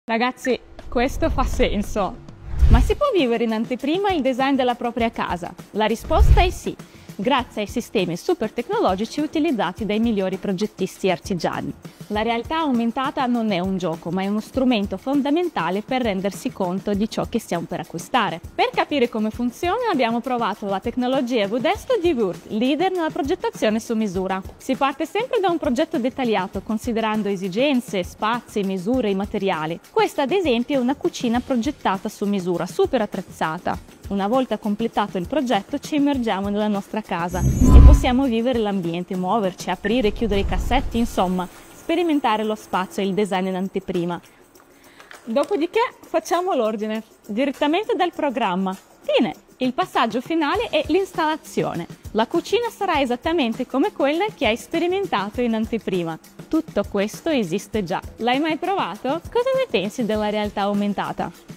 Ragazzi, questo fa senso. Ma si può vivere in anteprima il design della propria casa? La risposta è sì, grazie ai sistemi super tecnologici utilizzati dai migliori progettisti artigiani. La realtà aumentata non è un gioco, ma è uno strumento fondamentale per rendersi conto di ciò che stiamo per acquistare. Per capire come funziona abbiamo provato la tecnologia Vudesto di Würth, leader nella progettazione su misura. Si parte sempre da un progetto dettagliato, considerando esigenze, spazi, misure e materiali. Questa ad esempio è una cucina progettata su misura, super attrezzata. Una volta completato il progetto ci immergiamo nella nostra casa e possiamo vivere l'ambiente, muoverci, aprire e chiudere i cassetti, insomma, sperimentare lo spazio e il design in anteprima. Dopodiché facciamo l'ordine, direttamente dal programma. Fine! Il passaggio finale è l'installazione. La cucina sarà esattamente come quella che hai sperimentato in anteprima. Tutto questo esiste già. L'hai mai provato? Cosa ne pensi della realtà aumentata?